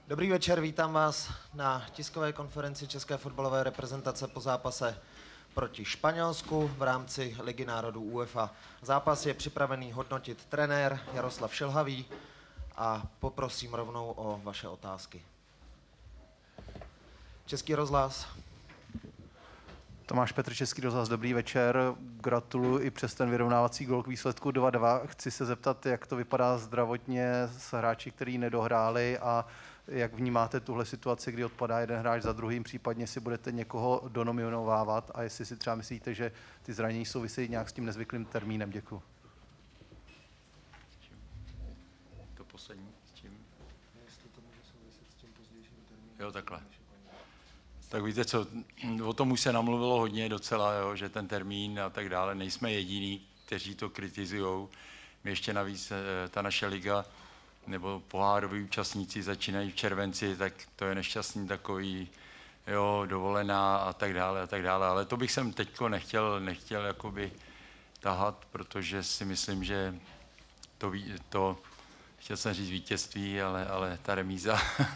Dobrý večer, vítám vás na tiskové konferenci české fotbalové reprezentace po zápase proti Španělsku v rámci Ligy národů UEFA. Zápas je připravený hodnotit trenér Jaroslav Silhavy a poprosím rovnou o vaše otázky. Český rozhlas. Tomáš Petr, Český rozhlas, dobrý večer. Gratuluji i přes ten vyrovnávací gól k výsledku 2-2. Chci se zeptat, jak to vypadá zdravotně s hráči, kteří nedohráli a jak vnímáte tuhle situaci, kdy odpadá jeden hráč za druhým, případně si budete někoho donominovávat a jestli si třeba myslíte, že ty zranění souvisejí nějak s tím nezvyklým termínem. Děkuji. To poslední, s čím? Jestli to může souviset s tím pozdějším termínem. Jo, takhle. Tak víte co, o tom už se namluvilo hodně docela, jo, že ten termín a tak dále, nejsme jediní, kteří to kritizujou. My ještě navíc, ta naše liga, nebo pohároví účastníci začínají v červenci, tak to je nešťastný takový, jo, dovolená a tak dále, ale to bych sem teďko nechtěl jakoby tahat, protože si myslím, že to chtěl jsem říct vítězství, ale ta remíza,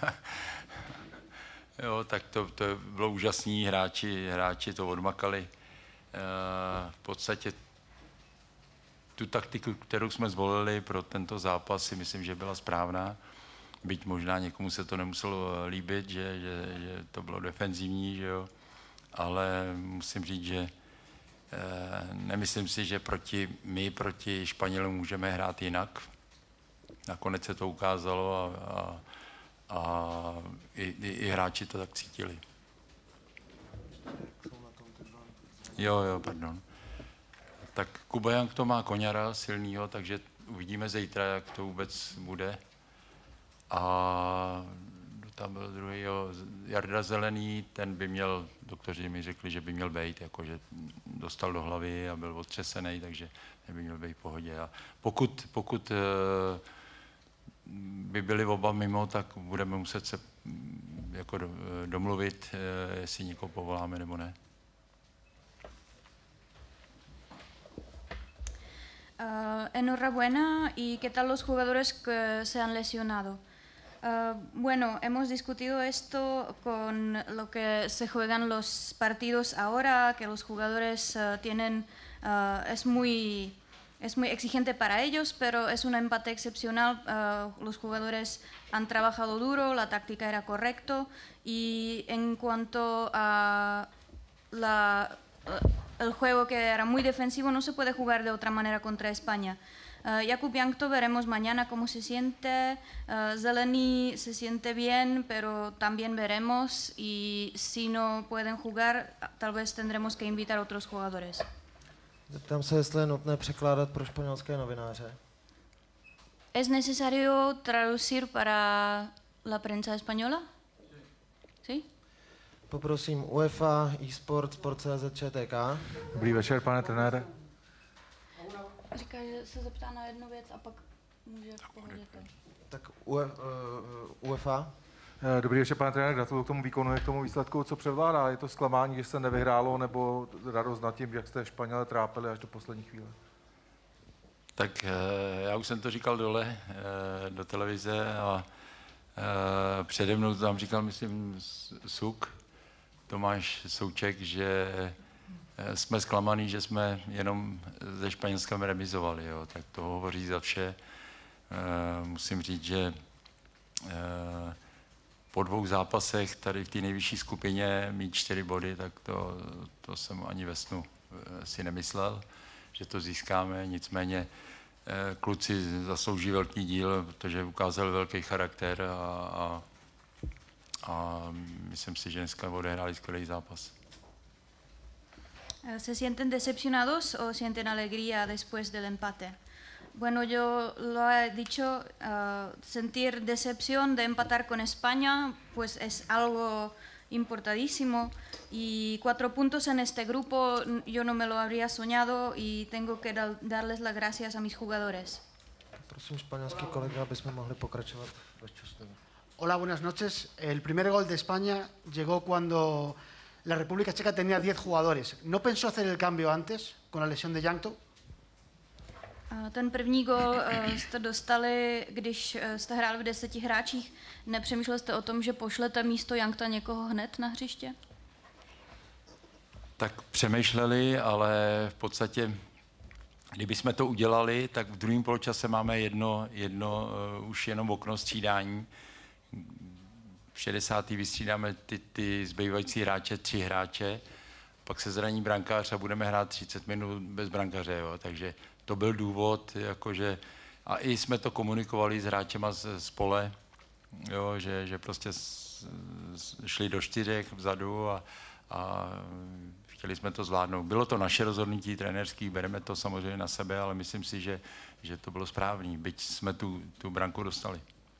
jo, tak to bylo úžasný, hráči to odmakali. V podstatě tu taktiku, kterou jsme zvolili pro tento zápas, si myslím, že byla správná. Byť možná někomu se to nemuselo líbit, že to bylo defenzivní, že jo. Ale musím říct, že nemyslím si, že proti Španělům můžeme hrát jinak. Nakonec se to ukázalo a i hráči to tak cítili. Jo, pardon. Tak Kuba Jank to má Koňara silnýho, takže uvidíme zítra, jak to vůbec bude. A tam byl druhý, jo, Jarda Zelený, ten by měl, doktoři mi řekli, že by měl být, jakože dostal do hlavy a byl otřesený, takže by měl být v pohodě. A pokud by byli oba mimo, tak budeme muset se jako domluvit, jestli někoho povoláme nebo ne. Enhorabuena. ¿Y qué tal los jugadores que se han lesionado? Bueno, hemos discutido esto con lo que se juegan los partidos ahora, que los jugadores tienen, es muy exigente para ellos, pero es un empate excepcional. Los jugadores han trabajado duro, la táctica era correcta y en cuanto a el juego que era muy defensivo, no se puede jugar de otra manera contra España. Jakub Jank to veremos mañana cómo se siente, Zelený se siente bien, pero también veremos y si no pueden jugar, tal vez tendremos que invitar a otros jugadores. Zeptám se, jestli je nutné překládat pro španělské novináře. ¿Es necesario traducir para la prensa española? ¿Sí? Poprosím UEFA, eSport, Sport.cz, ČTK. Dobrý večer, pane trenére. Říká, že se zeptá na jednu věc a pak může v pohodě to. Tak UEFA. Dobrý večer, pane trenére, gratuluju k tomu výkonu, k tomu výsledku, co převládá. Je to zklamání, že se nevyhrálo, nebo radost nad tím, jak jste Španělé trápili až do poslední chvíle? Tak já už jsem to říkal dole do televize a přede mnou tam říkal, myslím, Suk, Tomáš Souček, že jsme zklamaný, že jsme jenom ze Španělskem remizovali, jo. Tak to hovoří za vše. Musím říct, že po 2 zápasech tady v té nejvyšší skupině mít 4 body, tak to jsem ani ve snu si nemyslel, že to získáme. Nicméně kluci zaslouží velký díl, protože ukázali velký charakter a myslím si, že dneska odehráli skvělý zápas. ¿Se sienten decepcionados o sienten alegría después del empate? Bueno, yo lo he dicho, sentir decepción de empatar con España pues es algo importantísimo y 4 puntos en este grupo yo no me lo habría soñado y tengo que darles las gracias a mis jugadores. Prosím španělský kolega, aby jsme mohli pokračovat ve čtvrtém. Hola, buenas noches. El primer gol de España llegó cuando la República Checa tenía 10 jugadores. ¿No pensó hacer el cambio antes con la lesión de Jankto? Ten první gól jste dostali, když jste hráli v 10 hráčích. Nepřemýšleli jste o tom, že pošlete místo Jankta někoho hned na hřiště? Tak přemýšleli, ale v podstatě, kdyby jsme to udělali, tak v druhém poločase máme jedno už jenom okno střídání. V 60. vystřídáme ty zbývající hráče, 3 hráče, pak se zraní brankář a budeme hrát 30 minut bez brankaře, jo. Takže to byl důvod, jakože, a i jsme to komunikovali s hráčema z pole, jo, že prostě šli do 4 vzadu a chtěli jsme to zvládnout. Bylo to naše rozhodnutí trenérský, bereme to samozřejmě na sebe, ale myslím si, že to bylo správný, byť jsme tu branku dostali.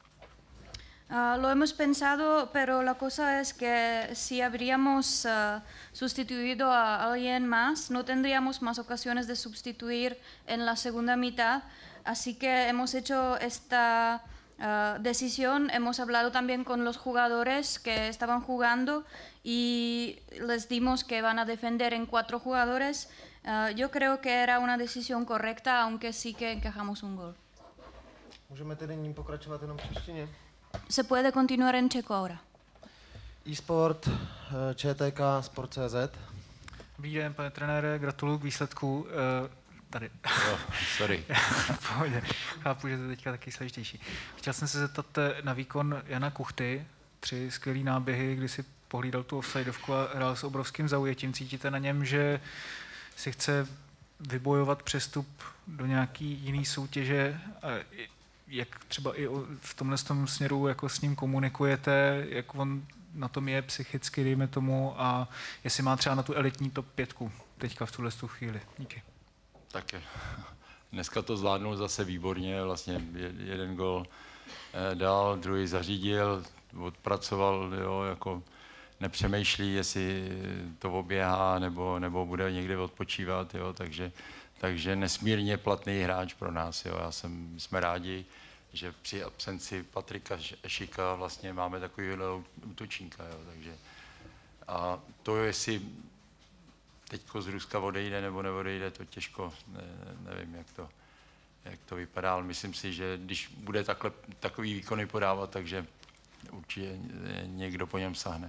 Lo hemos pensado, pero la cosa es que si habríamos sustituido a alguien más, no tendríamos más ocasiones de sustituir en la segunda mitad, así que hemos hecho esta decisión. Hemos hablado también con los jugadores que estaban jugando y les dimos que van a defender en 4 jugadores. Yo creo que era una decisión correcta, aunque sí que encajamos un gol. Můžeme tedy nyní pokračovat jenom v češtině? Se puede continuar en checo ahora. E-sport, ČTK, Sport.cz. Dobrý den, pane trenére, gratuluju k výsledku. Tady. Jo, sorry. V pohodě. Chápu, že to je teďka taky složitější. Chtěl jsem se zeptat na výkon Jana Kuchty. 3 skvělý náběhy, kdy si pohlídal tu offsideovku a hrál s obrovským zaujetím. Cítíte na něm, že si chce vybojovat přestup do nějaký jiný soutěže? Jak třeba i v tomhle směru jako s ním komunikujete, jak on na tom je psychicky, dejme tomu, a jestli má třeba na tu elitní top 5 teďka v tuhle chvíli. Díky. Tak dneska to zvládnul zase výborně, vlastně 1 gol dal, druhý zařídil, odpracoval, jo, jako nepřemýšlí, jestli to oběhá nebo bude někde odpočívat, jo, takže nesmírně platný hráč pro nás, jo. Jsme rádi, že při absenci Patrika Šika vlastně máme takovýhle útočníka, jo, takže a to, jestli teďko z Ruska odejde nebo neodejde, to těžko, nevím, jak to vypadá, ale myslím si, že když bude takový výkony podávat, takže určitě někdo po něm sáhne.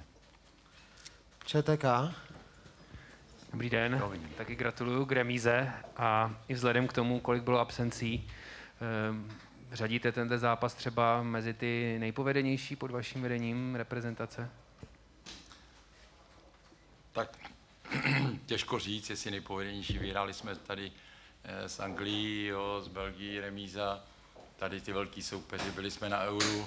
ČTK. Dobrý den, taky gratuluju k remíze a i vzhledem k tomu, kolik bylo absencí, řadíte tento zápas třeba mezi ty nejpovedenější pod vaším vedením reprezentace? Tak těžko říct, jestli nejpovedenější. Vyhráli jsme tady s Anglií, jo, z Belgii remíza, tady ty velký soupeři, byli jsme na Euru.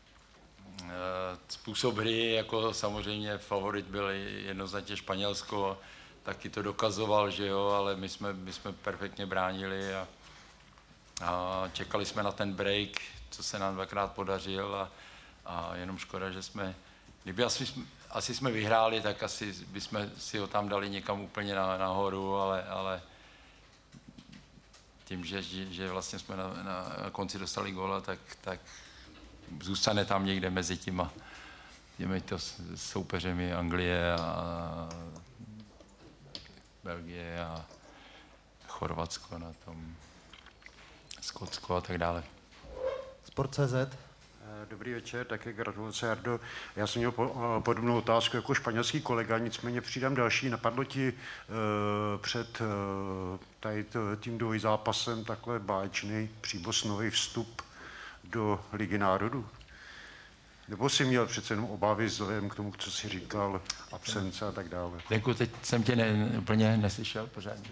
Způsob hry, jako samozřejmě favorit byl jednoznačně Španělsko, taky to dokazoval, že jo, ale my jsme perfektně bránili a čekali jsme na ten break, co se nám 2krát podařil a jenom škoda, že kdyby asi jsme vyhráli, tak asi bychom si ho tam dali někam úplně nahoru, ale tím, že vlastně jsme na konci dostali góla, tak zůstane tam někde mezi těmito soupeřemi Anglie a Belgie a Chorvatsko na tom, Skotsko a tak dále. Sport.cz. Dobrý večer, také gratulace, Jardo. Já jsem měl podobnou otázku jako španělský kolega, nicméně přidám další. Napadlo ti před tady tím dvojzápasem takhle báječný příbosnový vstup do Ligy národů? Nebo jsi měl přece jenom obavy vzhledem k tomu, co jsi říkal, absence a tak dále? Děkuji, teď jsem tě úplně neslyšel pořádně.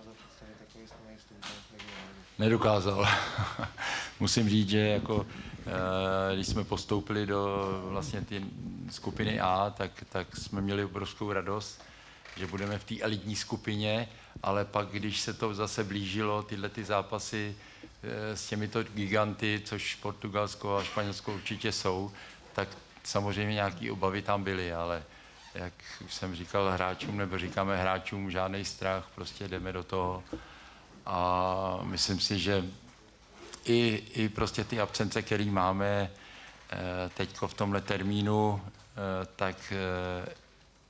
Nedokázal. Musím říct, že jako, když jsme postoupili do vlastně ty skupiny A, tak jsme měli obrovskou radost, že budeme v té elitní skupině, ale pak, když se to zase blížilo, tyhle ty zápasy s těmito giganty, což Portugalsko a Španělsko určitě jsou, tak samozřejmě nějaké obavy tam byly, ale jak už jsem říkal hráčům, nebo říkáme hráčům, žádný strach, prostě jdeme do toho. A myslím si, že i prostě ty absence, které máme teďko v tomhle termínu, tak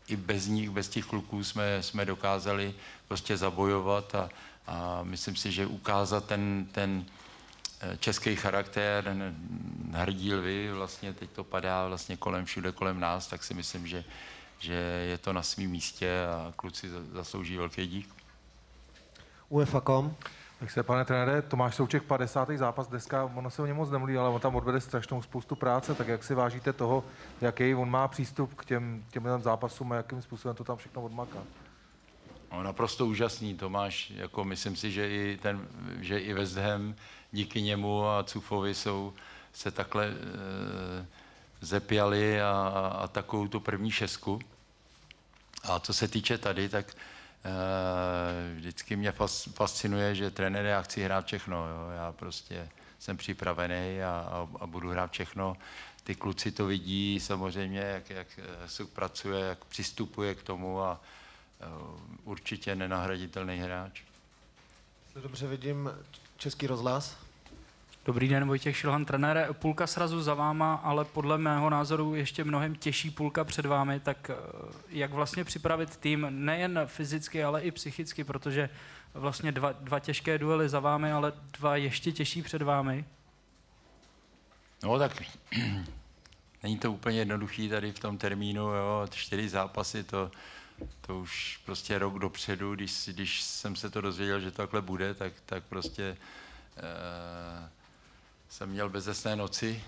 i bez nich, bez těch kluků jsme dokázali prostě zabojovat a myslím si, že ukázat ten český charakter, hrdí lvy, vlastně teď to padá vlastně všude kolem nás, tak si myslím, že je to na svém místě a kluci zaslouží velký dík. UEFA.com. Tak se, pane trenére, Tomáš Souček, 50. zápas dneska, ono se o něm moc nemluví, ale on tam odvede strašnou spoustu práce, tak jak si vážíte toho, jaký on má přístup k těm zápasům a jakým způsobem to tam všechno odmaká? No, naprosto úžasný Tomáš, jako myslím si, že i West Ham díky němu a Cufovi se takhle zepjali a takovou tu první šestku. A co se týče tady, tak vždycky mě fascinuje, že trenér, já chci hrát všechno. Jo. Já prostě jsem připravený a budu hrát všechno. Ty kluci to vidí samozřejmě, jak se pracuje, jak přistupuje k tomu a určitě nenahraditelný hráč. Dobře vidím, Český rozhlas. Dobrý den, Vojtěch Šilhan, trenére. Půlka srazu za váma, ale podle mého názoru ještě mnohem těžší půlka před vámi, tak jak vlastně připravit tým nejen fyzicky, ale i psychicky, protože vlastně dva těžké duely za vámi, ale dva ještě těžší před vámi? No tak není to úplně jednoduchý tady v tom termínu, jo, 4 zápasy, to už prostě rok dopředu, když jsem se to dozvěděl, že to takhle bude, tak prostě jsem měl bezesné noci,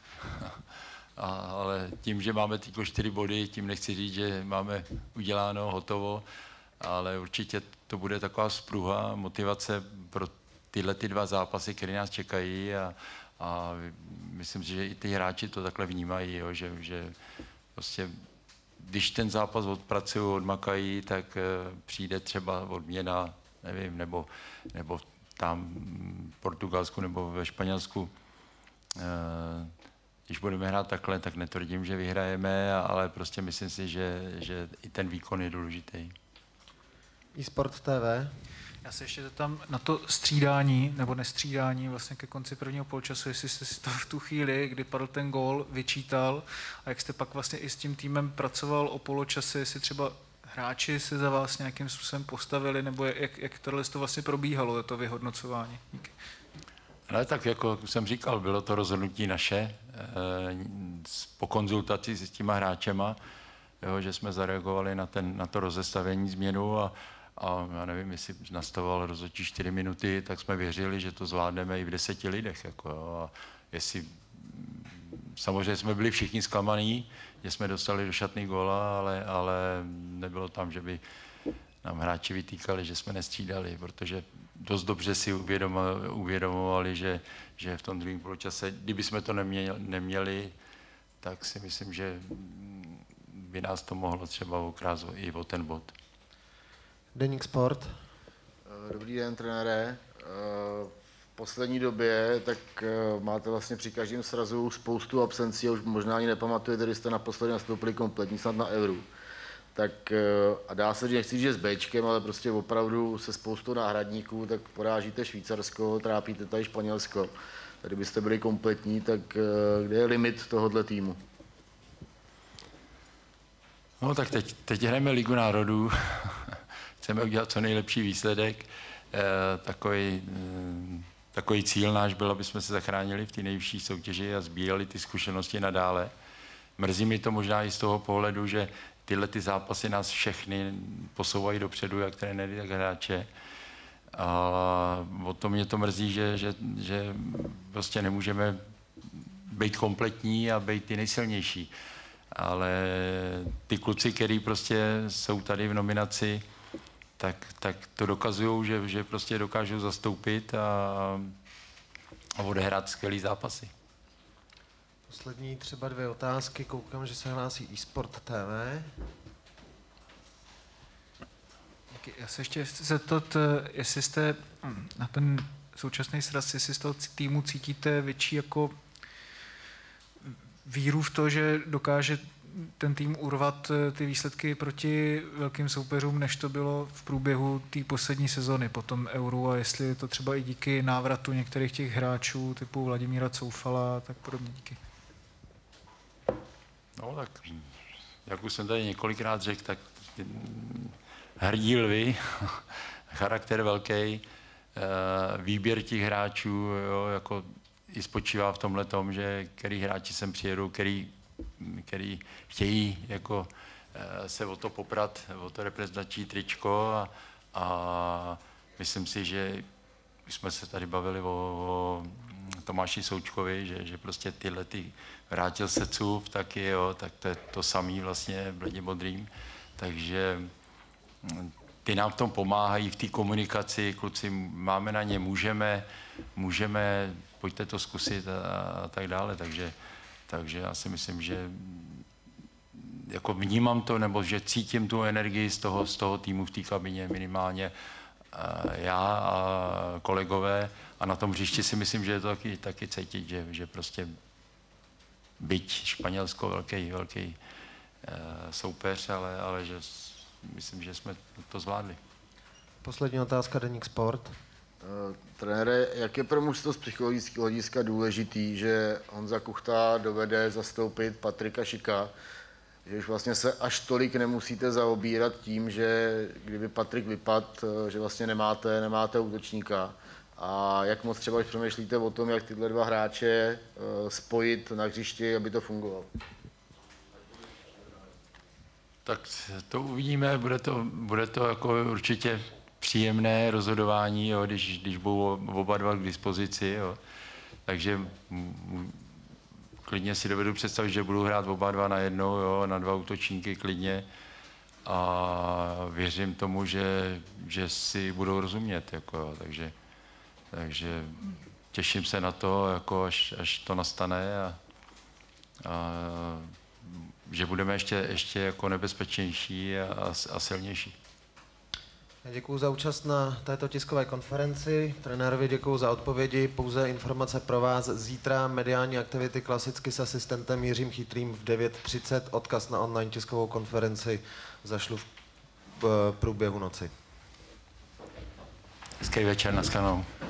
ale tím, že máme tyko 4 body, tím nechci říct, že máme uděláno, hotovo, ale určitě to bude taková spruha, motivace pro tyhle 2 zápasy, které nás čekají a myslím si, že i ty hráči to takhle vnímají, jo, že prostě když ten zápas odpracují, odmakají, tak přijde třeba odměna, nevím, nebo tam v Portugalsku nebo ve Španělsku. Když budeme hrát takhle, tak netvrdím, že vyhrajeme, ale prostě myslím si, že i ten výkon je důležitý. eSport TV. Já se ještě zeptám na to střídání nebo nestřídání vlastně ke konci prvního poločasu, jestli jste si to v tu chvíli, kdy padl ten gól, vyčítal a jak jste pak vlastně i s tím týmem pracoval o poločase, jestli třeba hráči se za vás nějakým způsobem postavili, nebo jak tohle to vlastně probíhalo, to vyhodnocování? Díky. Ale tak, jako jsem říkal, bylo to rozhodnutí naše po konzultaci s těma hráčema, jo, že jsme zareagovali na to rozestavení změnu a já nevím, jestli nastavoval rozhodčí 4 minuty, tak jsme věřili, že to zvládneme i v 10 lidech. Jako, jo. A jestli, samozřejmě jsme byli všichni zklamaní, že jsme dostali do šatný góla, ale nebylo tam, že by nám hráči vytýkali, že jsme nestřídali, protože dost dobře si uvědomovali, že v tom druhém poločase, kdyby jsme to neměli, tak si myslím, že by nás to mohlo třeba ukrást i o ten bod. Deník Sport. Dobrý den, trenére. V poslední době tak máte vlastně při každém srazu spoustu absencí a už možná ani nepamatujete, kdy jste naposledy nastoupili kompletní, snad na Euro. Tak a dá se, že nechci říct, že s Bčkem, ale prostě opravdu se spoustou náhradníků, tak porážíte Švýcarsko, trápíte tady Španělsko. Tady byste byli kompletní, tak kde je limit tohohle týmu? No tak teď hrajeme Ligu národů. Chceme udělat co nejlepší výsledek. Takový cíl náš byl, aby jsme se zachránili v té nejvyšší soutěži a sbírali ty zkušenosti nadále. Mrzí mi to možná i z toho pohledu, že tyhle ty zápasy nás všechny posouvají dopředu, jak trenéry, tak hráče. A o to mě to mrzí, že prostě nemůžeme být kompletní a být ty nejsilnější. Ale ty kluci, který prostě jsou tady v nominaci, tak to dokazují, že prostě dokážou zastoupit a odehrát skvělý zápasy. Poslední třeba 2 otázky. Koukám, že se hlásí eSport TV. Já se ještě chci zeptat, jestli jste na ten současný sraz, jestli z toho týmu cítíte větší jako víru v to, že dokáže ten tým urvat ty výsledky proti velkým soupeřům, než to bylo v průběhu té poslední sezony po tom Euru, a jestli je to třeba i díky návratu některých těch hráčů typu Vladimíra Coufala a tak podobně. Díky. No tak jak už jsem tady několikrát řekl, tak hrdí lvy, charakter velký, výběr těch hráčů, jo, jako i spočívá v tomhle tom, že který hráči sem přijedou, který chtějí jako se o to poprat, o to reprezentační tričko a myslím si, že už jsme se tady bavili o Tomáši Součkovi, že prostě tyhle vrátil se CUF taky, jo, tak to je to samý vlastně bledě modrým, takže ty nám v tom pomáhají v té komunikaci, kluci, máme na ně, můžeme, pojďte to zkusit a tak dále, takže já si myslím, že jako vnímám to, nebo že cítím tu energii z toho týmu v té kabině minimálně já a kolegové a na tom hřišti si myslím, že je to taky cítit, že prostě byť Španělsko velký soupeř, ale že myslím, že jsme to zvládli. Poslední otázka, Deník Sport. Trenére, jak je pro mužstvo z psychologického hlediska důležitý, že Honza Kuchta dovede zastoupit Patrika Šika, že už vlastně se až tolik nemusíte zaobírat tím, že kdyby Patrik vypadl, že vlastně nemáte útočníka. A jak moc třeba přemýšlíte o tom, jak tyhle dva hráče spojit na hřišti, aby to fungovalo? Tak to uvidíme, bude to jako určitě příjemné rozhodování, jo, když budou oba dva k dispozici. Jo. Takže klidně si dovedu představit, že budu hrát oba dva na jednou, jo, na dva útočníky klidně a věřím tomu, že si budou rozumět. Jako, jo. Takže těším se na to, jako až to nastane a že budeme ještě jako nebezpečnější a silnější. Děkuji za účast na této tiskové konferenci. Trenérovi děkuji za odpovědi. Pouze informace pro vás. Zítra mediální aktivity klasicky s asistentem Jiřím Chytrým v 9:30. Odkaz na online tiskovou konferenci zašlu v průběhu noci. Hezký večer, nashledanou.